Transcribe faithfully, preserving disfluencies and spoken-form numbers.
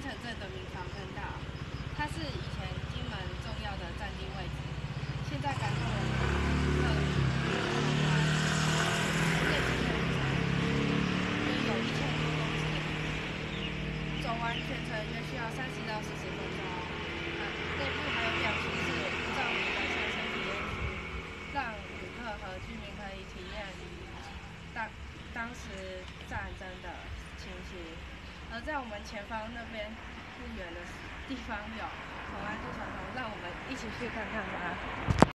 城镇的明朝坑道，它是以前金门重要的战地位置，现在改作为客运航湾，面积很长，约有一千多公顷，走完全程约需要三十到四十分钟。啊，内部还有表示是无照明的下车体验区，让旅客和居民可以体验当当时战争的情形。而在我们前方那边不远的地方有同安渡船头，让我们一起去看看吧。